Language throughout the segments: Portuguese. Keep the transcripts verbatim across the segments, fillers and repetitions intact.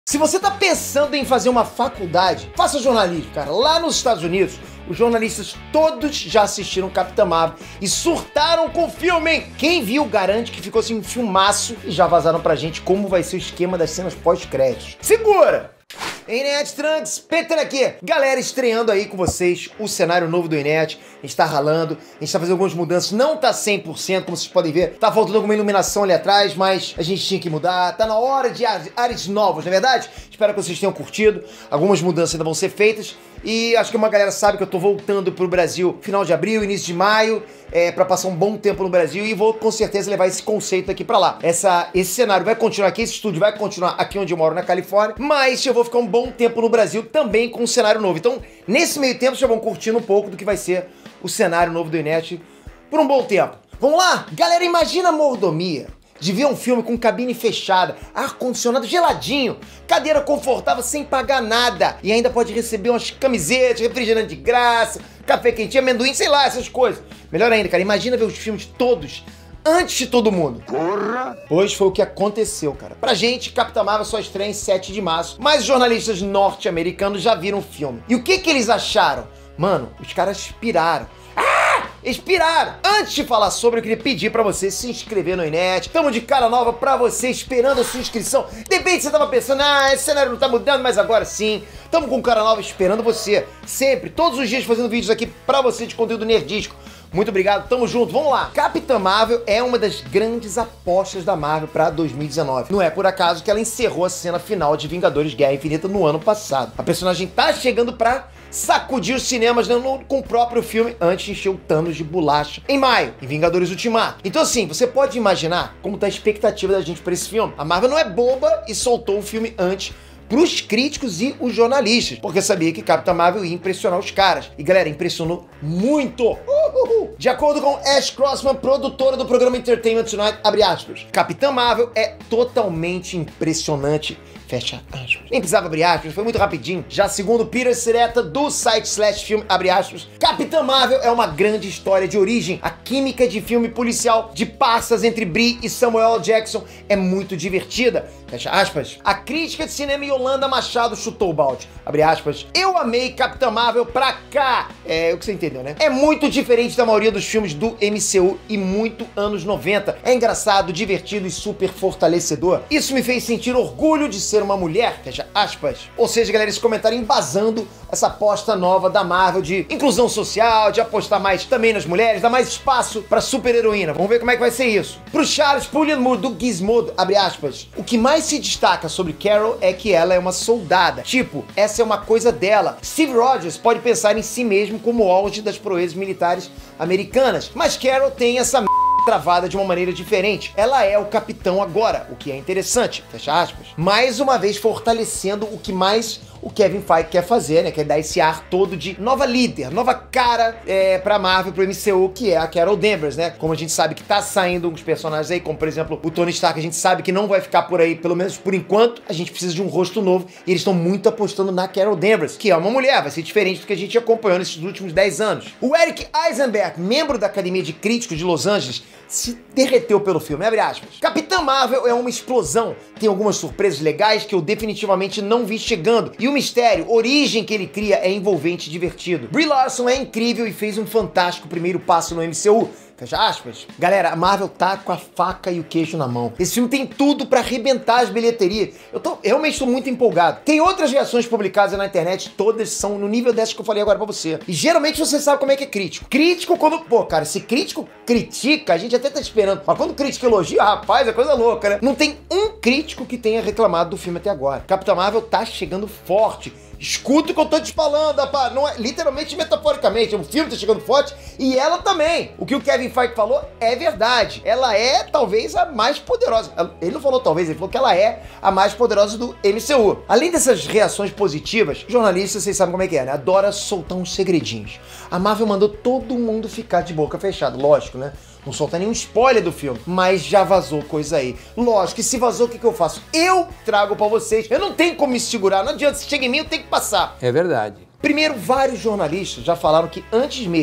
Se você tá pensando em fazer uma faculdade, faça jornalismo, cara. Lá nos Estados Unidos, os jornalistas todos já assistiram Capitã Marvel e surtaram com o filme, hein? Quem viu garante que ficou assim um filmaço e já vazaram pra gente como vai ser o esquema das cenas pós-créditos. Segura! Enet Trunks, Peter aqui. Galera, estreando aí com vocês o cenário novo do Enet. A gente tá ralando, a gente tá fazendo algumas mudanças, não tá cem por cento, como vocês podem ver. Tá faltando alguma iluminação ali atrás, mas a gente tinha que mudar. Tá na hora de ares novos, não é verdade? Espero que vocês tenham curtido. Algumas mudanças ainda vão ser feitas. E acho que uma galera sabe que eu tô voltando pro Brasil final de abril, início de maio, é, pra passar um bom tempo no Brasil, e vou com certeza levar esse conceito aqui pra lá. Essa, esse cenário vai continuar aqui, esse estúdio vai continuar aqui onde eu moro, na Califórnia, mas eu vou ficar um bom tempo no Brasil também com um cenário novo. Então, nesse meio tempo, vocês já vão curtindo um pouco do que vai ser o cenário novo do Enet por um bom tempo. Vamos lá? Galera, imagina a mordomia de ver um filme com cabine fechada, ar-condicionado geladinho, cadeira confortável sem pagar nada, e ainda pode receber umas camisetas, refrigerante de graça, café quentinho, amendoim, sei lá, essas coisas. Melhor ainda, cara, imagina ver os filmes todos antes de todo mundo. Porra! Pois foi o que aconteceu, cara. Pra gente, Capitã Marvel só estreia em sete de março, mas os jornalistas norte-americanos já viram o filme. E o que que eles acharam? Mano, os caras piraram. Eles piraram! Antes de falar sobre, eu queria pedir pra você se inscrever no Enet. Tamo de cara nova pra você, esperando a sua inscrição. De repente você tava pensando, ah, esse cenário não tá mudando, mas agora sim. Tamo com cara nova esperando você. Sempre, todos os dias fazendo vídeos aqui pra você de conteúdo nerdístico. Muito obrigado, tamo junto, vamos lá. Capitã Marvel é uma das grandes apostas da Marvel pra dois mil e dezenove. Não é por acaso que ela encerrou a cena final de Vingadores Guerra Infinita no ano passado. A personagem tá chegando pra sacudir os cinemas no, com o próprio filme antes de encher o Thanos de bolacha em maio, em Vingadores Ultimato. Então assim, você pode imaginar como tá a expectativa da gente pra esse filme. A Marvel não é boba e soltou o filme antes pros críticos e os jornalistas, porque sabia que Capitã Marvel ia impressionar os caras. E galera, impressionou muito! Uhul. De acordo com Ash Crossman, produtora do programa Entertainment Tonight, abre aspas, Capitã Marvel é totalmente impressionante, fecha aspas. Nem precisava abrir aspas, foi muito rapidinho. Já segundo Peter Sereta, do site Slash Film, abre aspas, Capitã Marvel é uma grande história de origem. A química de filme policial de passas entre Brie e Samuel L. Jackson é muito divertida, fecha aspas. A crítica de cinema Yolanda Machado chutou o balde, abre aspas, eu amei Capitã Marvel pra cá. É o que você entendeu, né? É muito diferente da maioria dos filmes do M C U e muito anos noventa. É engraçado, divertido e super fortalecedor. Isso me fez sentir orgulho de ser uma mulher, fecha aspas. Ou seja, galera, esse comentário embasando essa aposta nova da Marvel de inclusão social, de apostar mais também nas mulheres, dar mais espaço pra super-heroína. Vamos ver como é que vai ser isso. Pro Charles Pulliam do Gizmodo, abre aspas, o que mais se destaca sobre Carol é que ela é uma soldada. Tipo, essa é uma coisa dela. Steve Rogers pode pensar em si mesmo como o auge das proezas militares americanas, mas Carol tem essa m... travada de uma maneira diferente. Ela é o capitão agora, o que é interessante, fecha aspas. Mais uma vez fortalecendo o que mais o Kevin Feige quer fazer, né? Quer dar esse ar todo de nova líder, nova cara é, pra Marvel, pro M C U, que é a Carol Danvers, né? Como a gente sabe que tá saindo uns personagens aí, como por exemplo o Tony Stark, a gente sabe que não vai ficar por aí, pelo menos por enquanto, a gente precisa de um rosto novo, e eles estão muito apostando na Carol Danvers, que é uma mulher, vai ser diferente do que a gente acompanhou nesses últimos dez anos. O Eric Eisenberg, membro da Academia de Críticos de Los Angeles, se derreteu pelo filme, abre aspas. Capitã Marvel é uma explosão, tem algumas surpresas legais que eu definitivamente não vi chegando, e o mistério, origem que ele cria é envolvente e divertido. Brie Larson é incrível e fez um fantástico primeiro passo no M C U, fecha aspas. Galera, a Marvel tá com a faca e o queijo na mão. Esse filme tem tudo pra arrebentar as bilheterias. Eu tô, realmente tô muito empolgado. Tem outras reações publicadas na internet, todas são no nível dessas que eu falei agora pra você. E geralmente você sabe como é que é crítico. Crítico quando... Pô, cara, se crítico critica, a gente até tá esperando. Mas quando crítico elogia, rapaz, é coisa louca, né? Não tem um crítico que tenha reclamado do filme até agora. Capitã Marvel tá chegando forte. Escuta o que eu tô te falando, rapaz. Não é, literalmente, metaforicamente. O filme tá chegando forte e ela também. O que o Kevin Feige falou é verdade. Ela é, talvez, a mais poderosa. Ele não falou talvez, ele falou que ela é a mais poderosa do M C U. Além dessas reações positivas, jornalistas, vocês sabem como é que é, né? Adora soltar uns segredinhos. A Marvel mandou todo mundo ficar de boca fechada, lógico, né? Não solta nenhum spoiler do filme, mas já vazou coisa aí. Lógico que se vazou, o que, que eu faço? Eu trago pra vocês. Eu não tenho como me segurar, não adianta. Se chega em mim, eu tenho que passar. É verdade. Primeiro, vários jornalistas já falaram que antes mesmo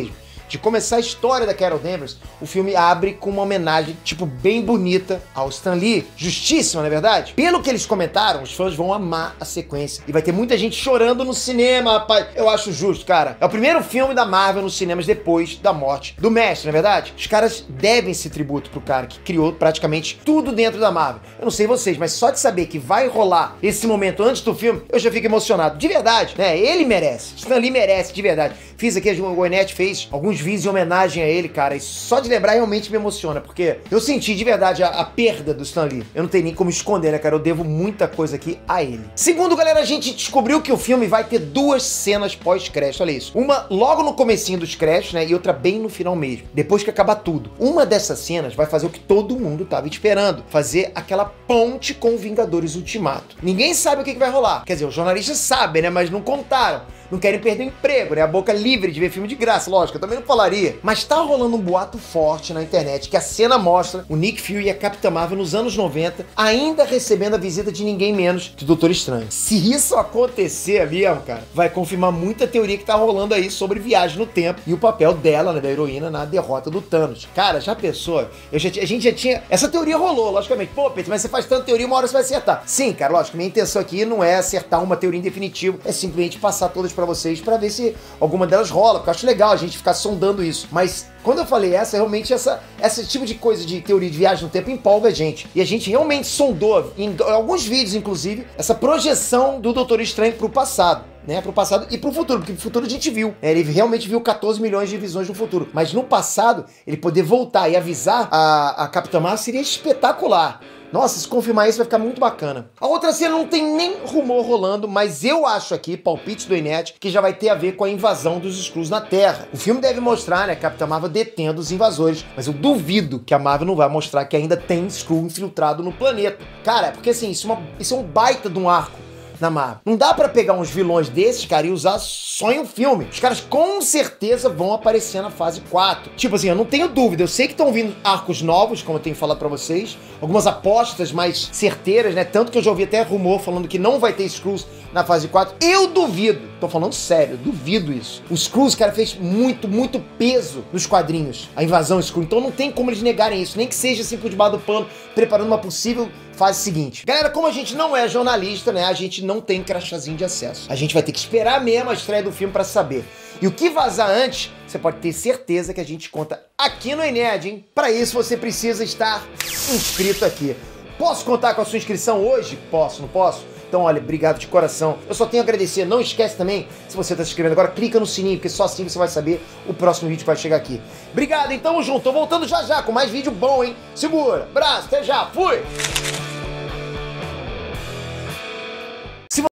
de começar a história da Carol Danvers, o filme abre com uma homenagem, tipo, bem bonita ao Stan Lee. Justíssima, não é verdade? Pelo que eles comentaram, os fãs vão amar a sequência. E vai ter muita gente chorando no cinema, rapaz. Eu acho justo, cara. É o primeiro filme da Marvel nos cinemas depois da morte do mestre, não é verdade? Os caras devem esse tributo pro cara que criou praticamente tudo dentro da Marvel. Eu não sei vocês, mas só de saber que vai rolar esse momento antes do filme, eu já fico emocionado. De verdade, né? Ele merece. Stan Lee merece, de verdade. Fiz aqui, a Goinet fez alguns vídeos em homenagem a ele, cara, e só de lembrar realmente me emociona, porque eu senti de verdade a, a perda do Stan Lee. Eu não tenho nem como esconder, né, cara? Eu devo muita coisa aqui a ele. Segundo, galera, a gente descobriu que o filme vai ter duas cenas pós-crédito, olha isso. Uma logo no comecinho dos créditos, né, e outra bem no final mesmo, depois que acabar tudo. Uma dessas cenas vai fazer o que todo mundo tava esperando, fazer aquela ponte com Vingadores Ultimato. Ninguém sabe o que, que vai rolar. Quer dizer, os jornalistas sabem, né, mas não contaram. Não querem perder o emprego, né? A boca livre de ver filme de graça, lógico, eu também não falaria. Mas tá rolando um boato forte na internet que a cena mostra o Nick Fury e a Capitã Marvel nos anos noventa ainda recebendo a visita de ninguém menos que o Doutor Estranho. Se isso acontecer mesmo, cara, vai confirmar muita teoria que tá rolando aí sobre viagem no tempo e o papel dela, né, da heroína, na derrota do Thanos. Cara, já pensou? Eu já, a gente já tinha... Essa teoria rolou, logicamente. Pô, Pedro, mas você faz tanta teoria, uma hora você vai acertar. Sim, cara, lógico, minha intenção aqui não é acertar uma teoria em definitivo, é simplesmente passar todas pra vocês pra ver se alguma delas rola, porque eu acho legal a gente ficar sondando isso. Mas quando eu falei essa, realmente essa, esse tipo de coisa de teoria de viagem no tempo empolga a gente. E a gente realmente sondou, em alguns vídeos inclusive, essa projeção do Doutor Estranho pro passado. Né, pro passado e pro futuro, porque pro futuro a gente viu, né, ele realmente viu quatorze milhões de visões no futuro, mas no passado, ele poder voltar e avisar a, a Capitã Marvel seria espetacular. Nossa, se confirmar isso vai ficar muito bacana. A outra cena não tem nem rumor rolando, mas eu acho aqui, palpite do Inet, que já vai ter a ver com a invasão dos Skrulls na Terra. O filme deve mostrar, né, a Capitã Marvel detendo os invasores, mas eu duvido que a Marvel não vai mostrar que ainda tem Skrull infiltrado no planeta. Cara, porque assim, isso é, uma, isso é um baita de um arco na Marvel. Não dá pra pegar uns vilões desses, cara, e usar só em um filme. Os caras com certeza vão aparecer na fase quatro. Tipo assim, eu não tenho dúvida. Eu sei que estão vindo arcos novos, como eu tenho falado pra vocês. Algumas apostas mais certeiras, né? Tanto que eu já ouvi até rumor falando que não vai ter Skrulls na fase quatro. Eu duvido. Tô falando sério, eu duvido isso. Os Skrulls, cara, fez muito, muito peso nos quadrinhos. A invasão Skrull. Então não tem como eles negarem isso. Nem que seja assim por debaixo do pano, preparando uma possível fase seguinte. Galera, como a gente não é jornalista, né, a gente não tem crachazinho de acesso. A gente vai ter que esperar mesmo a estreia do filme pra saber. E o que vazar antes, você pode ter certeza que a gente conta aqui no Enerd, hein? Pra isso você precisa estar inscrito aqui. Posso contar com a sua inscrição hoje? Posso, não posso? Então, olha, obrigado de coração. Eu só tenho a agradecer. Não esquece também, se você está se inscrevendo agora, clica no sininho, porque só assim você vai saber o próximo vídeo que vai chegar aqui. Obrigado, então, tamo junto. Tô voltando já já com mais vídeo bom, hein? Segura. Abraço, até já. Fui!